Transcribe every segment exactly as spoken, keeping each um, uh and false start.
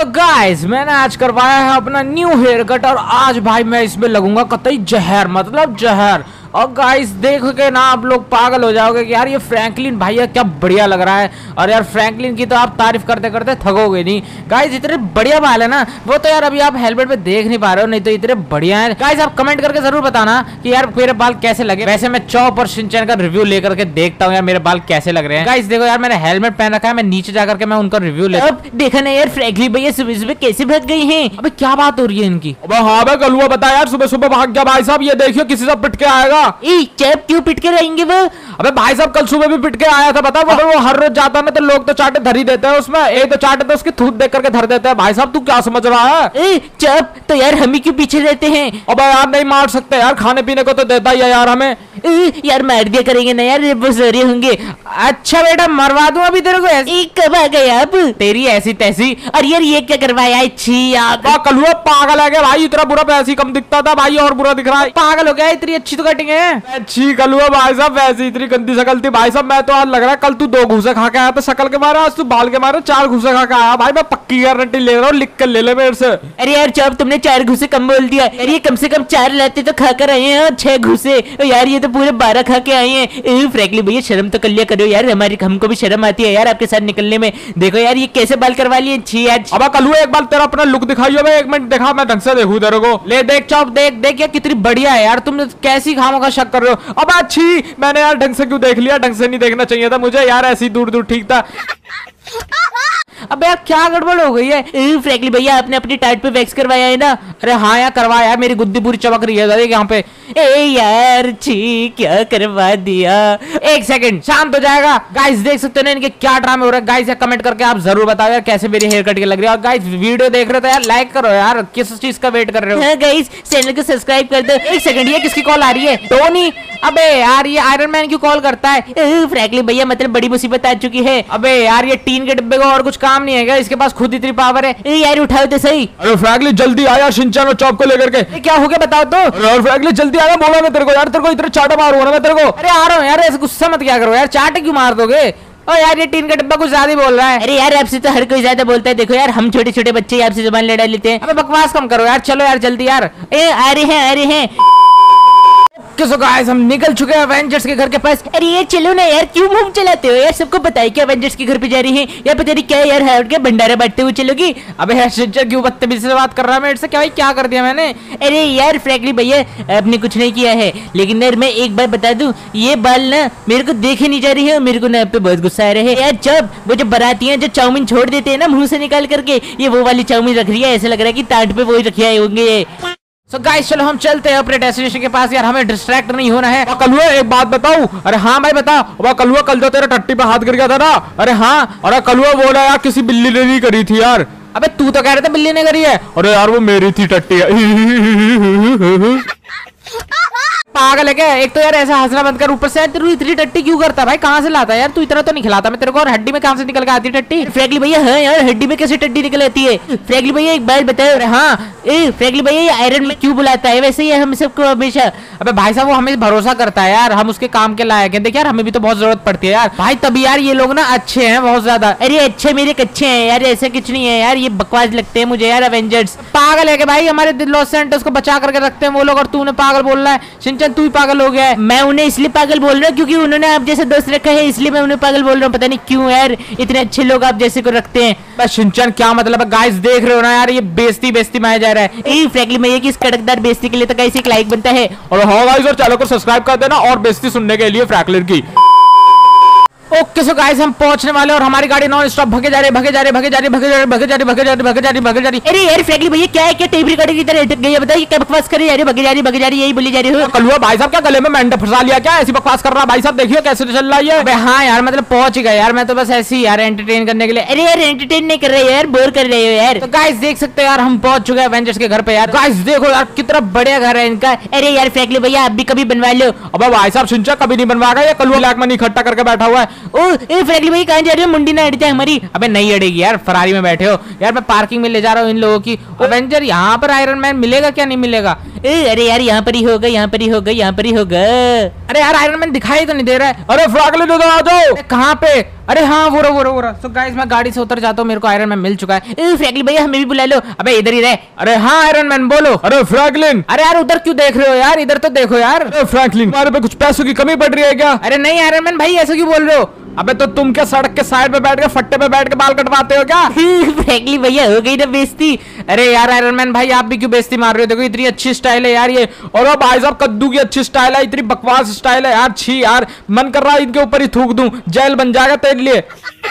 तो गाइस मैंने आज करवाया है अपना न्यू हेयर कट और आज भाई मैं इसमें लगूंगा कतई जहर, मतलब जहर। और गाइस देख के ना आप लोग पागल हो जाओगे कि यार ये फ्रैंकलिन भैया क्या बढ़िया लग रहा है। और यार फ्रैंकलिन की तो आप तारीफ करते करते थकोगे नहीं। गाइस इतने बढ़िया बाल है ना, वो तो यार अभी आप हेलमेट पे देख नहीं पा रहे हो, नहीं तो इतने बढ़िया है। गाइस आप कमेंट करके जरूर बताना कि यार मेरे बाल कैसे लगे। वैसे मैं चौप और शिनचैन का रिव्यू लेकर के देखता हूँ यार मेरे बाल कैसे लग रहे हैं। गाइस देखो यार मैंने हेलमेट पहन रखा है, मैं नीचे जाकर के मैं उनका रिव्यू ले। अब देखा ना यार फ्रैंकलिन भैया सुबह सुबह कैसे भाग गई है। अबे क्या बात हो रही है इनकी। अबे हाँ बे कलुआ बता यार, सुबह सुबह भाग गया भाई साहब। ये देखियो किसी से पिट के आएगा। क्यों पिट के रहेंगे वो? अबे भाई साहब कल सुबह भी पिट के आया था, बता। वो वो हर रोज जाता है ना तो लोग तो चाटे धर ही देते हैं उसमें। एक तो चाटे तो उसकी थूत देख करके धर देते हैं। भाई साहब तू क्या समझ रहा है? ए, चुप तो यार हम ही क्यों पीछे रहते हैं? अबे यार नहीं मार सकते यार, खाने पीने को तो देता ही है यार हमें। ए, यार मार दिया करेंगे ना यार, वो सॉरी होंगे। अच्छा बेटा मरवा दूं अभी तेरे को। ऐसी कब आ गए अब तेरी ऐसी तैसी। और यार ये क्या करवाया? छी आप कलुआ पागल है क्या भाई? इतना बुरा पैसे कम दिखता था भाई और बुरा दिख रहा है। पागल हो गया, इतनी अच्छी तो कटिंग है। अच्छी कलुआ भाई साहब, वैसे इतनी गंदी शक्ल थी भाई साहब। मैं तो आज लग रहा है कल तू दो घूसे खा के आया था शक्ल के मारे, आज तू बाल के मारे चार घूसे खा के आया भाई। मैं पक्की गारंटी ले रहा हूँ, लिख कर ले ले मेरे से। अरे यार चुप, तुमने चार घूसे कम बोल दिया। अरे कम से कम चार लाते तो खा कर आए हैं और छह घूसे यार ये तो पूरे बारह खा के आए हैं। फ्रैंकलिन भैया शर्म तो कर लिया करो यार, हमारी हमको भी शर्म आती है यार आपके साथ निकलने में। देखो यार ये कैसे बाल करवा लिए। छी यार। अब कलुआ एक बार तेरा अपना लुक दिखाइयो। मैं एक मिनट देखा, मैं ढंग से देखूं तेरे को। ले देख चौप, देख देख यार कितनी बढ़िया है यार। तुम कैसी खामों का शक कर रहे हो? अब अच्छी मैंने यार ढंग से क्यों देख लिया? ढंग से नहीं देखना चाहिए था मुझे यार, ऐसी दूर दूर ठीक था। अबे यार क्या गड़बड़ हो गई है? फ्रैंकलिन भैया आपने अपनी टाइट पे वैक्स करवाया है ना? अरे हाँ यार करवाया यार, मेरी गुद्दी पूरी चमक रही है यहाँ पे। ए यार छी क्या करवा दिया। एक सेकंड शांत हो जाएगा। गाइस देख सकते हो ना इनके क्या ड्रामे हो रहे हैं। गाइस यार कमेंट करके आप जरूर बताओ यार कैसे मेरी हेयर कट के लग रही है। और गाइस वीडियो देख रहे हो तो यार लाइक करो यार, किस चीज का वेट कर रहे हो? हाँ गाइस चैनल को सब्सक्राइब कर दो। एक सेकंड ये किसकी कॉल आ रही है? टोनी। अबे यार ये आयरन मैन क्यों कॉल करता है? फ्रैंकलिन भैया मतलब बड़ी मुसीबत आ चुकी है। अबे यार ये टीन के डिब्बे को और कुछ काम नहीं है क्या? इसके पास खुद इतनी पावर है। ए यार उठाओ तो सही। अरे फ्रैंकलिन जल्दी आया शिनचैन और चॉप को लेकर के। क्या हो गया बताओ तो। अरे फ्रैंकलिन जल्दी आया, बोला मैं तेरे को यार, तेरे को इतने चाटा मारूंगा ना मैं तेरे को। अरे आ रहा हूँ यार, ऐसे गुस्सा मत क्या करो यार, चाटे क्यों मार दोगे? ओ यार ये टीन का डिब्बा कुछ ज्यादा ही बोल रहा है। अरे यार आपसे तो हर कोई ज्यादा बोलता है। देखो यार हम छोटे छोटे बच्चे आपसे जुबान लड़ा लेते हैं। अबे बकवास कम करो यार, चलो यार जल्दी यार। ए आ रहे हैं आ रहे हैं। सो गाइस हम निकल चुके हैं एवेंजर्स के घर के पास। अरे ये चलो ना यार, क्यों मुंह चलाते हो यार? सबको पता है कि एवेंजर्स के घर पे जा रही है यार। पता नहीं क्या यार हार्ट के भंडारा बांटते हुए चलोगी। अबे यार शिनचैन क्यों बदतमीजी से बात कर रहा है मेरे से? क्या भाई क्या कर दिया मैंने? अरे यार फ्रैंकलिन भैया आपने कुछ नहीं किया है, लेकिन यार मैं एक बार बता दूं, ये बाल ना मेरे को देखे नहीं जा रही है। मेरे को ना पे बहुत गुस्सा आ रहा है यार। जब वो जो बराती है जो चाउमीन छोड़ देते हैं ना मुंह से निकाल करके, ये वो वाली चाउमीन रख रही है। ऐसा लग रहा है कि ताट पे वो ही रखे होंगे। सो so गाइस चलो हम चलते हैं अपने डेस्टिनेशन के पास यार, हमें डिस्ट्रैक्ट नहीं होना है। कलुआ एक बात बताऊं? अरे हाँ भाई बता। अब कलुआ कल जो तेरा टट्टी पे हाथ गिर गया था ना, अरे हाँ, अरे कलुआ बोला यार किसी बिल्ली ने नहीं करी थी यार। अबे तू तो कह रहे थे बिल्ली ने करी है। अरे यार वो मेरी थी टट्टी। पागल है क्या? एक तो यार ऐसा हंसना बंद कर, ऊपर से तू इतनी टट्टी क्यों करता भाई? कहाँ से लाता है यार तू? इतना तो नहीं खिलाता मैं तेरे को। और हड्डी में कहाँ से निकल के आती है टट्टी? फ्रैंकलिन भैया हाँ यार हड्डी में कैसे टट्टी निकल आती है? फ्रैंकलिन भैया एक बात बताओ। हाँ ए फ्रैंकलिन भैया ये आयरन में क्यों बुलाता है वैसे ही हम सबको हमेशा? अबे भाई साहब वो हमें भरोसा करता है यार, हम उसके काम के लायक हैं। देख यार हमें भी तो बहुत जरूरत पड़ती है यार भाई, तभी यार ये लोग ना अच्छे हैं बहुत ज्यादा। अरे अच्छे मेरे कच्चे हैं यार, ऐसा कुछ नहीं है यार, ये बकवास लगते हैं मुझे यार एवेंजर्स। पागल है कि भाई हमारे लॉस सैंटोस को बचा करके रखते हैं वो लोग, और तू उन्हें पागल बोल रहा है। शिनचैन तू ही पागल हो गया है। मैं उन्हें इसलिए पागल बोल रहा हूँ क्योंकि उन्होंने आप जैसे दोस्त रखा है, इसलिए मैं उन्हें पागल बोल रहा हूँ। पता नहीं क्यों यार इतने अच्छे लोग आप जैसे को रखते हैं। बस शिनचैन क्या मतलब है? गाइस देख रहे हो ना यार, ये बेइज्जती बेइज्जती में जा रहा है। ए फ्रैंकलिन भैया की इस कड़कदार बेइज्जती के लिए तो कैसे एक लाइक बनता है। और हाँ गाइस और चैनल को सब्सक्राइब कर देना और बेइज्जती सुनने के लिए फ्रैंकलिन की। ओके सो गाइस हम पहुंचने वाले और हमारी गाड़ी नॉन स्टॉप भगे जा रही भगे जा रही भगे जा रही भगे जा रही भगे जा रही भगे जा रही भगे जा रही भगे जा रही। अरे यार फ्रैंकलिन भैया क्या है, क्या टेबरी गाड़ी की तरह अटक गई है? बताइए क्या बकवास कर रही है? भगे जा रही भगे जा रही यही बोली जा रही हो। कलुआ भाई साहब क्या गले में मेंढक फंसा लिया क्या? ऐसी बकवास कर रहा है भाई साहब, देखिए कैसे चल रहा है। अबे हाँ यार मतलब पहुंच गया यार, मैं तो बस ऐसे ही यार एंटरटेन करने के लिए। अरे यार एंटरटेन नहीं कर रहे हो यार, बोर कर रहे हो यार। तो गाइस देख सकते हो यार हम पहुंच चुके हैं एवेंजर्स के घर पे यार। गाइस देखो यार कितना बढ़िया घर है इनका। अरे यार फ्रैंकलिन भैया आप भी कभी बनवा लो। अब भाई साहब शिनचैन कभी नहीं बनवाएगा, ये कलुआ ब्लैक मनी इकट्ठा करके बैठा हुआ है। ओ ए फ्रैंकलिन भैया कहां जा रहे हो? मुंडी ना अड़ जाए हमारी। अबे नहीं अड़ेगी यार, फरारी में बैठे हो यार। मैं पार्किंग में ले जा रहा हूँ इन लोगों की। एवेंजर यहाँ पर आयरन मैन मिलेगा क्या नहीं मिलेगा? ए, अरे यार यहाँ पर ही होगा, यहाँ पर ही होगा, यहाँ पर ही होगा। अरे यार आयरन मैन दिखाई तो नहीं दे रहा है। अरे फ्रैंकलिन उधर आ जाओ। कहाँ पे? अरे हाँ वो रहा वो रहा वो रहा। सो गाइस मैं गाड़ी से उतर जाता हूँ, मेरे को आयरन मैन मिल चुका है। ए फ्रैंकलिन भैया हमें भी बुला लो। अबे इधर ही रहे। अरे हाँ आयरन मैन बोलो। अरे फ्रैंकलिन। अरे यार उधर क्यों देख रहे हो यार, इधर तो देखो यार। अरे फ्रैंकलिन तुम्हारे पे कुछ पैसों की कमी पड़ रही है क्या? अरे नहीं आयरन मैन भाई ऐसा क्यों बोल रहे हो? अबे तो तुम क्या सड़क के साइड पे बैठ के फट्टे पे बैठ के बाल कटवाते हो क्या? फ्रैंकलिन भैया हो गई ना बेइज्जती। अरे यार आयरन मैन भाई आप भी क्यों बेइज्जती मार रहे हो? देखो इतनी अच्छी स्टाइल है यार ये। और वो भाई साहब कद्दू की अच्छी स्टाइल है, इतनी बकवास स्टाइल है यार। छी यार मन कर रहा है इनके ऊपर ही थूक दूं, जेल बन जाएगा तेरे लिए।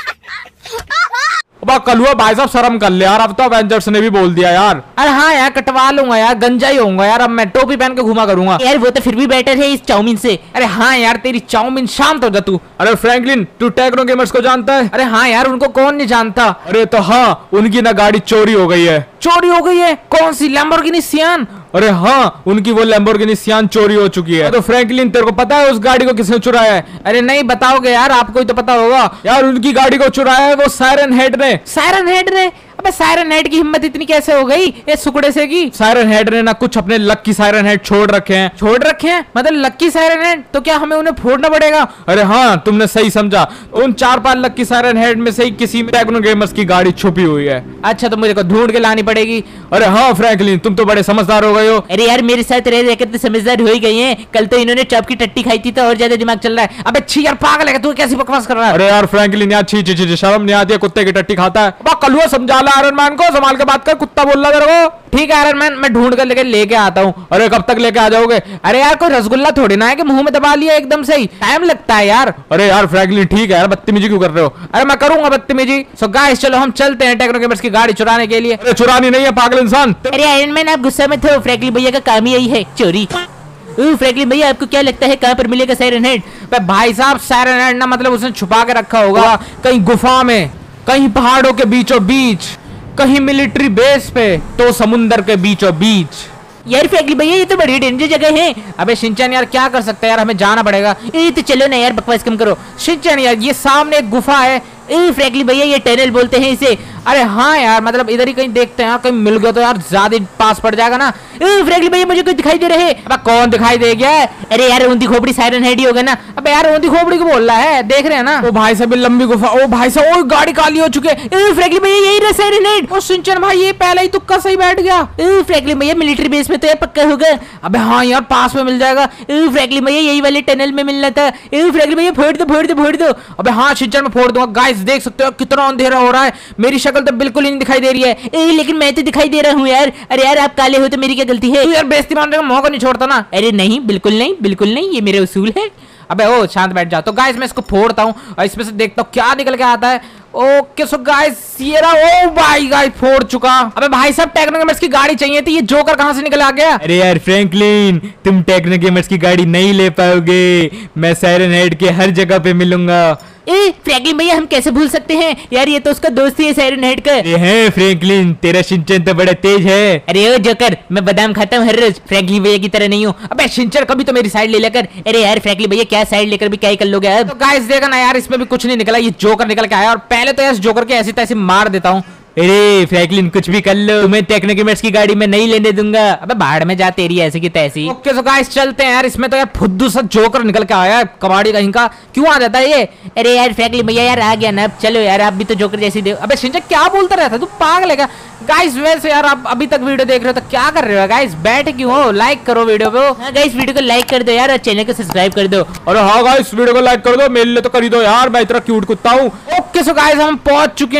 कलुआ भाई साहब शर्म कर ले यार, अब तो एवेंजर्स ने भी बोल दिया यार। अरे हाँ यार कटवा लूंगा यार, गंजा ही होऊंगा यार, अब मैं टोपी पहन के घुमा करूंगा यार। वो तो फिर भी बेटर है इस चाउमीन से। अरे हाँ यार तेरी चाउमीन शांत हो जा तू। अरे फ्रैंकलिन तू टेक्नो गेमर्स को जानता है? अरे हाँ यार उनको कौन नहीं जानता। अरे तो हाँ उनकी ना गाड़ी चोरी हो गई है। चोरी हो गई है? कौन सी? लैम्बोर्गिनी सियान? अरे हाँ उनकी वो लैम्बोर्गिनी सियान चोरी हो चुकी है। तो फ्रैंकलिन तेरे को पता है उस गाड़ी को किसने चुराया है? अरे नहीं बताओगे यार, आपको ही तो पता होगा यार। उनकी गाड़ी को चुराया है वो सायरन हेड ने। सायरन हेड ने? अबे सायरन हेड की हिम्मत इतनी कैसे हो गई ये सुकड़े से की? सायरन हेड ने ना कुछ अपने लक्की सायरन हेड छोड़ रखे हैं। छोड़ रखे हैं मतलब लक्की सायरन हेड? तो क्या हमें उन्हें फोड़ना पड़ेगा? अरे हाँ तुमने सही समझा, उन चार पांच लक्की सायरन हेड में से ही किसी में टेक्नो गेमर्स की गाड़ी छुपी हुई है। अच्छा तो मुझे को ढूंढ के लानी पड़ेगी। अरे हाँ फ्रैंकलिन तुम तो बड़े समझदार हो गए हो। अरे यार मेरे साथ रह रहकर तो समझदार हो ही गई हैं। कल तो इन्होंने चॉप की टट्टी खाई थी तो और ज्यादा दिमाग चल रहा है। अबे छी यार पागल है तू, कैसी बकवास कर रहा है? अरे यार फ्रैंकलिन यार छी छी छी शर्म नहीं आती है, कुत्ते की टट्टी खाता है। कलुआ समझा ला आयरन मैन को, संभाल के बात कर, कुत्ता बोल रहा तेरे को। ठीक है आयरन मैन मैं ढूंढ कर लेके लेके आता हूँ। अरे कब तक लेके आ जाओगे? अरे यार कोई रसगुल्ला थोड़ी ना है कि मुंह में दबा लिया एकदम से ही, टाइम लगता है यार। अरे यार फ्रैंकलिन ठीक है यार, बदतमीजी क्यों कर रहे हो? अरे मैं करूंगा बदतमीजी। सो गाइस चलो हम चलते हैं टेक्नो गेमर्स की गाड़ी चुराने के लिए। अरे चुरानी नहीं है पागल इंसान। अरे आयरन मैन आप गुस्सा मत हो, फ्रैंकलिन भैया का काम ही यही है चोरी। फ्रैंकलिन भैया आपको क्या लगता है कहाँ पर मिलेगा सायरन हेड? भाई साहब सायरन हेड ना मतलब उसने छुपा के रखा होगा कहीं गुफा में, कहीं पहाड़ों के बीचों बीच, कहीं मिलिट्री बेस पे, तो समुंदर के बीचों बीच। यार फ्रैंकलिन भैया ये तो बड़ी डेंजर जगह है। अबे शिनचैन यार क्या कर सकते हैं यार, हमें जाना पड़ेगा। ए तो चलो ना यार बकवास कम करो। शिनचैन यार ये सामने एक गुफा है। ए फ्रैंकलिन भैया ये टनल बोलते हैं इसे। अरे हाँ यार मतलब इधर ही कहीं देखते हैं, कहीं मिल गया तो यार ज्यादा पास पड़ जाएगा ना। ए फ्रैंकलिन भैया मुझे कोई दिखाई दे रहे हैं। अब कौन दिखाई दे गया? अरे यार ऊंधी खोपड़ी सायरन हेड ही होगा ना। अबे यार ऊंधी खोपड़ी को बोल रहा है, देख रहे हैं ना। ओ भाई साहब लंबी गुफा, ओ भाई साहब ओ गाड़ी काली हो चुके हैं। ए फ्रैंकलिन भैया यही रहा सायरन हेड। ओ शिनचैन भाई ये पहले ही तुक्का सही बैठ गया। ए फ्रैंकलिन भैया मिलिट्री बेस में तो यार पक्का होगा। अबे हाँ यार पास में मिल जाएगा। ए फ्रैंकलिन भैया यही वाले टनल में मिलना था। ए फ्रैंकलिन भैया फोड़ दो फोड़ दो फोड़ दो। अबे हाँ शिनचैन मैं फोड़ दूंगा। गाइस देख सकते हो कितना अंधेरा हो रहा है, मेरी शक्ल तो बिल्कुल ही नहीं दिखाई दे रही है। ए, लेकिन मैं तो दिखाई दे रहा हूँ यार। अरे यार आप काले हो तो मेरी क्या गलती है? यार बेइज्जती मारने का मौका नहीं छोड़ता ना। अरे नहीं बिल्कुल नहीं बिल्कुल नहीं, ये मेरे उसूल है। अबे ओ शांत बैठ जा। तो गाइस मैं इसको फोड़ता हूँ और इसमें से देखता हूँ क्या निकल के आता है। ओके सो गाइस ये रहा। ओ भाई गाइस फोड़ चुका। अबे भाई साहब टेक्नो गेमर्स की गाड़ी चाहिए थी, ये जोकर कहाँ से निकल आ गया? अरे यार फ्रैंकलिन तुम टेक्नो गेमर्स की गाड़ी नहीं ले पाओगे, मैं सायरन हेड के हर जगह पे मिलूंगा। ए फ्रैंकलिन भैया हम कैसे भूल सकते हैं यार, ये तो उसका दोस्त ही है सायरन हेड का। ये है फ्रैंकलिन तेरा शिनचैन तो बड़ा तेज है। अरे ओ जोकर मैं बादाम खाता हूँ हर रोज, फ्रैंकलिन भैया की तरह नहीं हूँ। अबे शिनचैन कभी तो मेरी साइड ले लेकर। अरे यार फ्रैंकलिन भैया क्या साइड लेकर भी क्या ही कर लोगे अब? तो गाइस देखा ना यार इसमें भी कुछ नहीं निकला, ये जोकर निकल के आया और पहले तो यार जोकर के ऐसी तैसी मार देता हूँ। अरे फ्रैंकलिन कुछ भी कर लो, तुम्हें टेक्नो गेमर्स की गाड़ी में नहीं लेने दूंगा। अबे बाहर में जा तेरी ऐसी की तैसी। ओके सो गाइस चलते हैं यार, इसमें तो यार फुद्दू सा जोकर निकल के आया है, कबाड़ी कहीं का क्यों आ जाता है ये? अरे यार फ्रैंकलिन भैया यार आ गया ना, अब चलो यार आप भी तो जोकर जैसी दे। अबे शिनचैन क्या बोलता रहता है तू, पागल है क्या? गाइस वैसे यार आप अभी तक वीडियो देख रहे हो तो क्या कर रहे हो गाइस, बैठ क्यों हो? लाइक करो वीडियो को। हाँ गाइस वीडियो को लाइक कर दो यार और चैनल को सब्सक्राइब कर दो। अरे हाँ गाइस वीडियो को लाइक कर दो, मेरे लिए तो कर ही दो यार, मैं इतना क्यूट कुत्ता हूँ। ओके सो गाइस हम पहुंच चुके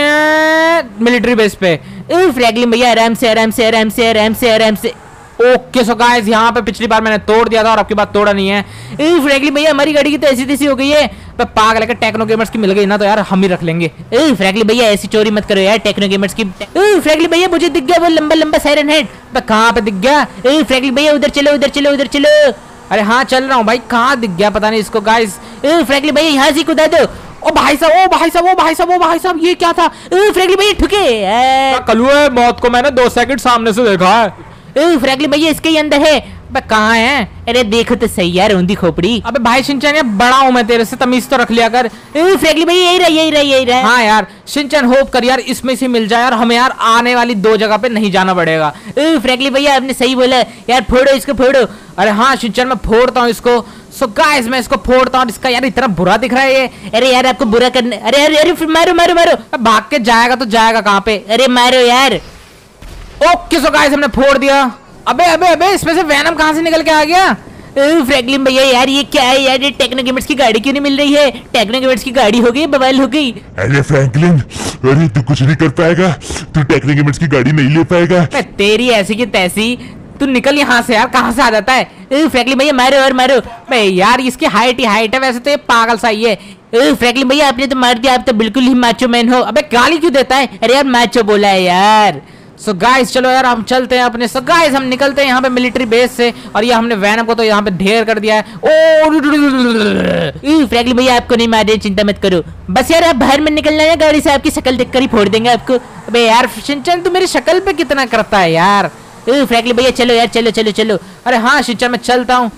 हैं मिलिट्री बेस पे। फ्रैंकलिन भैया आराम से आराम से आराम से आराम से आराम से। ओके सो गाइस यहाँ पे पिछली बार मैंने तोड़ दिया था और आपकी बात तोड़ा नहीं है। फ्रैंकलिन भैया हमारी गाड़ी की तो ऐसी तैसी हो गई है। पागल है, टेक्नो गेमर्स की मिल गई ना तो यार हम ही रख लेंगे। फ्रैंकलिन भैया ऐसी चोरी मत करो यार टेक्नो गेमर्स की। फ्रैंकलिन भैया मुझे दिख गया वो लंबा लंबा सायरन हेड। कहाँ पे दिख गया? फ्रैंकलिन भैया उधर चलो उधर चलो उधर चलो। अरे हाँ चल रहा हूँ भाई, कहाँ दिख गया पता नहीं इसको गाइस। फ्रैंकलिन भैया यहाँ से कूदा दो। ओ भाई साहब ओ भाई साहब ओ भाई साहब ओ भाई साहब ये क्या था? फ्रैंकलिन भैया ठुके। कलुआ मौत को मैंने दो सेकंड सामने से देखा है। फ्रैंकलिन भैया इसके ही अंदर है। अबे कहाँ है? अरे देखो तो सही यार, ओंधी खोपड़ी। अबे भाई शिनचैन यार बड़ा हूँ मैं तेरे से, तमीज तो रख लिया कर। फ्रैंकलिन भैया यही रहा यही रहा यही रहा। हाँ यार शिनचैन होप कर यार इसमें से मिल जाए यार, हमें यार आने वाली दो जगह पे नहीं जाना पड़ेगा। फ्रैंकलिन भैया आपने सही बोला यार, फोड़ो इसको फोड़ो। अरे हाँ शिनचैन मैं फोड़ता हूँ इसको। सो गाइस मैं इसको फोड़ता हूँ, इसका यार इतना बुरा दिख रहा है ये। अरे यार आपको बुरा करने, अरे अरे अरे मारो मारो मारो। भाग के जाएगा तो जाएगा कहाँ पे? अरे मारो यार। ओके सो गाइस हमने फोड़ दिया। अबे अबे अबे इसमें से वैनम कहाँ से निकल के आ गया? फ्रैंकलिन भैया यार ये क्या है यार, ये टेक्नो गेमर्स की गाड़ी क्यों नहीं मिल रही है? टेक्नो गेमर्स की गाड़ी हो गई, बवाल हो गई। अरे फ्रैंकलिन, अरे तू कुछ नहीं कर पाएगा, तू टेक्नो गेमर्स की गाड़ी नहीं ले पाएगा। तेरी ऐसी की तैसी, तू निकल यहाँ से यार, कहाँ से आ जाता है? फ्रैंकलिन भैया मारो और मारो। भाई यार इसकी हाइट ही हाइट है, वैसे तो ये पागल सा ही है। फ्रैंकलिन भैया आपने तो मार दिया, आप तो बिल्कुल ही मैचो मैन हो। अबे गाली क्यों देता है? अरे यार मैचो बोला है यार। सो so गाइस चलो यार हम चलते हैं अपने। सो so गाइस हम निकलते हैं यहाँ पे मिलिट्री बेस से, और ये हमने वैनम को तो यहाँ पे ढेर कर दिया है। ओ फ्रैंकलिन भैया आपको नहीं मार रहे, चिंता मत करो। बस यार आप बाहर में निकलना है गाड़ी से, आपकी शक्ल देखकर ही फोड़ देंगे आपको। अबे यार शिनचैन तू मेरी शक्ल पे कितना करता है यार। फ्रैंकलिन भैया चलो यार, चलो चलो चलो। अरे हाँ शिनचैन मैं चलता हूँ।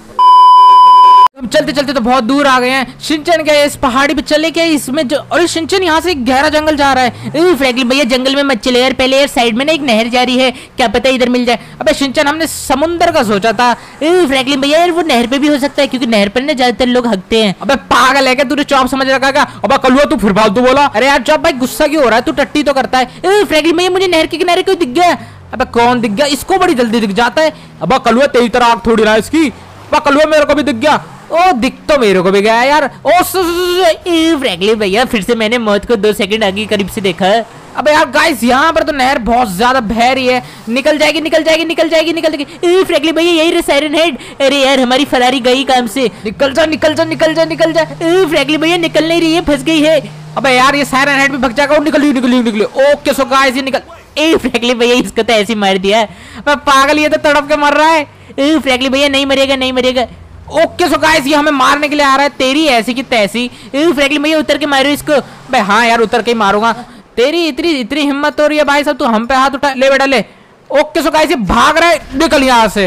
हम चलते चलते तो बहुत दूर आ गए हैं। शिनचैन क्या इस पहाड़ी पे चले क्या? इसमें जो, अरे शिनचैन यहाँ से एक गहरा जंगल जा रहा है। फ्रैंकलिन भैया जंगल में मत चले यार, पहले यार साइड में ना एक नहर जा रही है, क्या पता इधर मिल जाए। अबे शिनचैन हमने समुंदर का सोचा था। फ्रैंकलिन भैया यार वो नहर पे भी हो सकता है, क्योंकि नहर पर ना ज्यादातर लोग हकते हैं। अबे पागल है क्या? तूने चौप समझ रखा क्या? अबे कलुआ तू फिर फालतू बोला। अरे यार चौप भाई गुस्सा क्यों हो रहा है? तू टट्टी तो करता है। फ्रैंकलिन भैया मुझे नहर के किनारे कोई दिख गया। अबे कौन दिख गया? इसको बड़ी जल्दी दिख जाता है। अब कलुआ तेरी तरह आग थोड़ी रहा है इसकी। अब कलुआ मेरे को भी दिख गया। ओ दिख तो मेरे को भी गया यार। ओ फ्रैंकलिन भैया फिर से मैंने मौत को दो सेकंड आगे करीब से देखा। अबे यार गाइस यहाँ पर तो नहर बहुत ज्यादा बह रही है। निकल जाएगी निकल जाएगी निकल जाएगी निकल जाएगी। फ्रैंकलिन भैया यही रहा सायरन हेड। अरे यार हमारी फरारी गई काम से। निकल जा निकल जा निकल जा निकल जा। फ्रैंकलिन भैया निकल नहीं रही है, फंस गई है। अबे यार ये सायरन हेड भी भग जाएगा। निकली निकली निकली। ओके सो गाइस ये निकल। ए फ्रैंकलिन भैया इसको तो ऐसे मार दिया। मैं पागल, ये तो तड़प के मर रहा है। फ्रैंकलिन भैया नहीं मरेगा नहीं मरेगा। ओके सो गाइस ये हमें मारने के लिए आ रहा है। तेरी ऐसी की तैसी। फ्रैंकलिन भैया उतर के मारो इसको। भाई हाँ यार उतर के ही मारूंगा। तेरी इतनी इतनी हिम्मत हो रही है भाई साहब, तू हम पे हाथ उठा। ले बेटा ले। ओके सो गाइस ये भाग रहा है। निकल यहाँ से।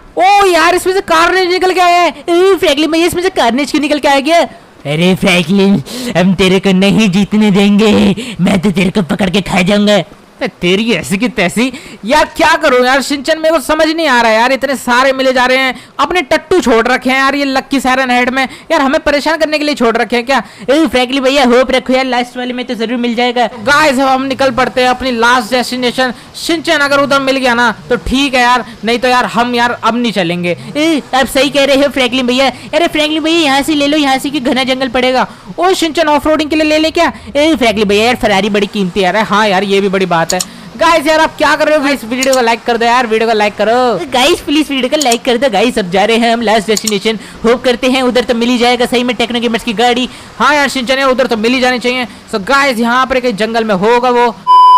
ओ यार इसमें से कार्नेज निकल के आया है। फ्रैंकलिन भैया इसमें से कार्नेज क्यों निकल के आ गया? अरे फ्रैंकलिन हम तेरे को नहीं जीतने देंगे, मैं तो तेरे को पकड़ के खा जाऊंगा। तेरी ऐसी की तैसी। यार क्या करूं यार शिनचैन, मेरे को समझ नहीं आ रहा है यार। इतने सारे मिले जा रहे हैं। अपने टट्टू छोड़ रखे हैं यार ये लक्की सायरन हेड में। यार हमें परेशान करने के लिए छोड़ रखे हैं क्या? फ्रैंकलिन भैया होप रखो यार, लास्ट वाले में तो जरूर मिल जाएगा। गाइस अब हम निकल पड़ते हैं अपनी लास्ट डेस्टिनेशन। शिनचैन अगर उधर मिल गया ना तो ठीक है यार, नहीं तो यार हम यार अब नहीं चलेंगे। आप सही कह रहे हो फ्रैंकलिन भैया। अरे फ्रैंकलिन भैया यहाँ से ले लो, यहाँ से घना जंगल पड़ेगा। ओ शिनचैन ऑफ रोडिंग के लिए ले ले क्या? फ्रैंकलिन भैया यार फरारी बड़ी कीमती है। हाँ यार ये भी बड़ी बात है। गाइस यार आप क्या कर रहे हो? इस वीडियो को लाइक कर दो यार, वीडियो को लाइक करो गाइस, प्लीज वीडियो को लाइक कर दो गाइस। अब जा रहे हैं हम लास्ट डेस्टिनेशन। होप करते हैं उधर तो मिल ही जाएगा सही में टेक्नो गेमर्स की गाड़ी। हाँ यार शिनचैन उधर तो मिल ही जानी चाहिए। सो गाइस यहाँ पर कहीं जंगल में होगा वो।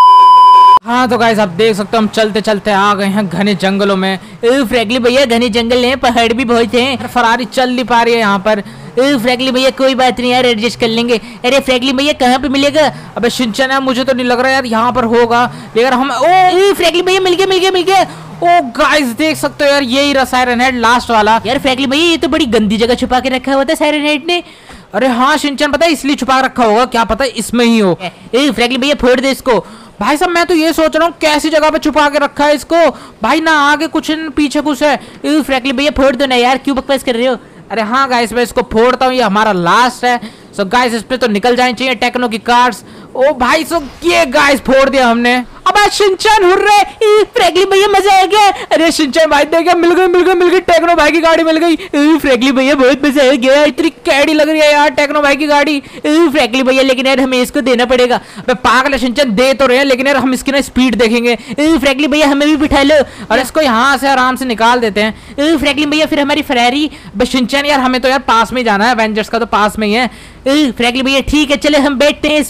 हाँ तो गाइस आप देख सकते हो हम चलते चलते आ गए हैं घने जंगलों में। फ्रैंकलिन भैया घने जंगल हैं, पहाड़ भी बहुत हैं। फरारी चल नहीं पा रही है यहाँ पर। फ्रैंकलिन भैया कोई बात नहीं यार, एडजस्ट कर लेंगे। अरे फ्रैंकलिन भैया कहाँ पे मिलेगा? अबे शिनचैन मुझे तो नहीं लग रहा यार यहाँ पर होगा, लेकिन हम ओ फ्रैंकलिन भैया मिल गया मिल गया मिल गया। ओ गाइस देख सकते हो यार यही रहा सायरन हेड लास्ट वाला। यार फ्रैंकलिन भैया ये तो बड़ी गंदी जगह छुपा के रखा हुआ था सायरन हेड ने। अरे हाँ शिनचैन पता है इसलिए छुपा रखा होगा, क्या पता इसमें ही हो। फ्रैंकलिन भैया फोड़ दे इसको। भाई साहब मैं तो ये सोच रहा हूँ कैसी जगह पे छुपा के रखा है इसको। भाई ना आगे कुछ न पीछे कुछ है। फ्रैंकलिन भैया फोड़ दो ना यार, क्यों बकवास कर रहे हो? अरे हाँ गाइस मैं इसको फोड़ता हूँ, ये हमारा लास्ट है। सो गाइस इस पे तो निकल जानी चाहिए टेक्नो की कार्स। ओ भाई सो ये गाइस फोड़ दिया हमने। अब शिनचैन हुर्रे, फ्रैंकलिन भैया मजा आ गया। अरे शिनचैन भाई देखा मिल गई मिल गई मिल गई टेक्नो भाई की गाड़ी मिल गई। फ्रैंकलिन भैया बहुत मजा आ गया, इतनी कैडी लग रही है यार टेक्नो भाई की गाड़ी। फ्रैंकलिन भैया लेकिन यार हमें इसको देना पड़ेगा। अबे पागल शिनचैन दे तो रहे हैं, लेकिन यार हम इसकी ना स्पीड देखेंगे। फ्रैंकलिन भैया हमें भी बिठा लो और इसको यहाँ से आराम से निकाल देते हैं। फ्रैंकलिन भैया फिर हमारी फरारी। शिनचैन यार हमें तो यार पास में जाना है, एवेंजर्स का तो पास में ही है। फ्रैंकलिन भैया ठीक है चले हम बैठते हैं इसमें। तो बैठ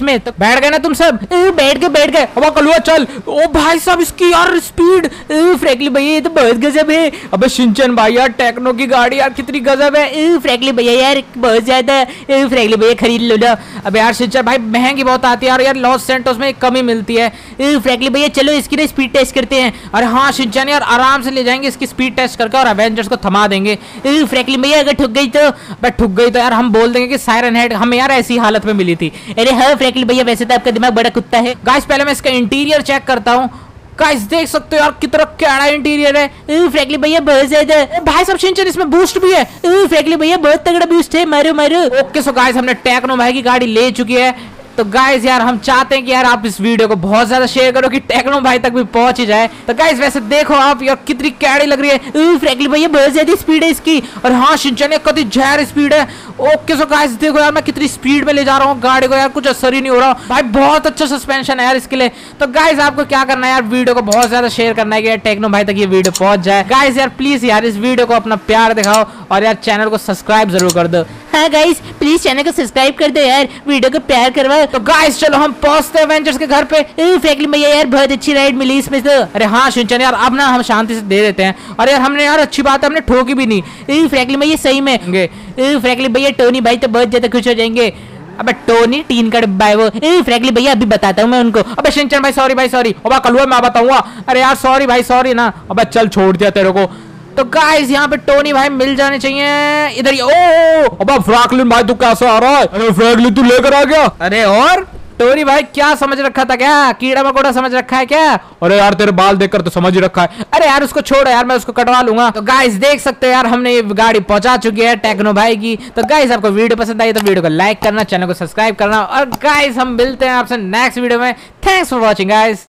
बैठ गए ना तुम सब? ए, बैठ गए बैठ गए। अब कलुआ चल। ओ भाई साहब इसकी यार स्पीड, फ्रैंकली भैया ये तो बहुत गजब है। अबे शिनचैन भाई यार टेक्नो की गाड़ी यार कितनी गजब है। फ्रैंकली भैया यार बहुत ज्यादा, फ्रैंकली भैया खरीद लो ना। अब यार शिनचैन भाई महंगी बहुत आती है और यार लॉस सेंटोस में कमी मिलती है। फ्रैंकली भैया चलो इसकी ना स्पीड टेस्ट करते हैं। अरे हाँ शिनचैन यार आराम से ले जाएंगे इसकी स्पीड टेस्ट करके और एवेंजर्स को थमा देंगे। फ्रैंकली भैया अगर ठुक गई तो, बट ठुक गई तो यार हम बोल देंगे कि सायरन हेड हमें यार ऐसी हालत में मिली थी। अरे हाँ फ्रैंकली भैया वैसे तो आपका दिमाग बड़ा कुत्ता है। गाइस पहले मैं इसका इंटीरियर चेक करता हूँ। गाइस देख सकते हो यार कितना कैड़ा इंटीरियर है। फ्रैंकली भैया बहुत ज्यादा। भाई सब शिनचैन इसमें बूस्ट भी है। फ्रैंकली भैया बहुत तगड़ा बूस्ट है, मारो मारो। ओके सो गाइस हमने टेक्नो भाई की गाड़ी ले चुकी है। तो गाइस यार हम चाहते हैं कि यार आप इस वीडियो को बहुत ज्यादा शेयर करो कि टेक्नो भाई तक भी पहुंच ही जाए। तो गाइस वैसे देखो आप यार कितनी कैडी लग रही है। फ्रैंकली भैया बहुत ज्यादा स्पीड है इसकी। और हाँ शिनचैन कति जहर स्पीड है। ओके सो गाइस देखो यार मैं कितनी स्पीड में ले जा रहा हूँ गाड़ी को, यार कुछ असर ही नहीं हो रहा भाई। बहुत अच्छा सस्पेंशन है यार इसके लिए। तो गाइस आपको क्या करना है यार, वीडियो को बहुत ज्यादा शेयर करना है कि यार टेक्नो भाई तक ये वीडियो पहुंच जाए। गाइस यार प्लीज यार इस वीडियो को अपना प्यार दिखाओ और यार चैनल को सब्सक्राइब जरूर कर दो। हाँ गाइस प्लीज चैनल को सब्सक्राइब कर दो यार, वीडियो को प्यार करवाओ। तो गाइस चलो हम पहुंचते हैं एवेंजर्स के घर पे। फ्रैंकली भैया यार बहुत अच्छी राइड मिली इसमें तो। अरे हाँ शिनचैन यार अब ना हम शांति से दे देते हैं। और यार हमने यार अच्छी बात है हमने ठोकी भी नहीं। फ्रैंकली भैया सही में फ्रैंकली भैया टोनी भाई तो बहुत ज्यादा खुश हो जाएंगे। अबे टोनी टीन का डिब्बा है वो। फ्रैंकली भैया अभी बताता हूँ मैं उनको। अबे शिनचैन भाई सॉरी भाई सॉरी। अब कलुआ मैं बताऊंगा। अरे यार सॉरी भाई सॉरी ना। अबे चल छोड़ दिया तेरे को। तो गाइस यहाँ पे टोनी भाई मिल जाने चाहिए इधर ही। ओ अब फ्रैंकलिन भाई तू कैसे आ रहा है? अरे फ्रैंकलिन तू लेकर आ गया? अरे और टोनी भाई क्या समझ रखा था, क्या कीड़ा मकोड़ा समझ रखा है क्या? अरे यार तेरे बाल देखकर तो समझ ही रखा है। अरे यार उसको छोड़ो यार मैं उसको कटवा लूंगा। तो गाइस देख सकते हो यार हमने ये गाड़ी पहुंचा चुकी है टेक्नो भाई की। तो गाइस आपको वीडियो पसंद आई तो वीडियो को लाइक करना, चैनल को सब्सक्राइब करना और गाइस हम मिलते हैं आपसे नेक्स्ट वीडियो में। Thanks for watching guys.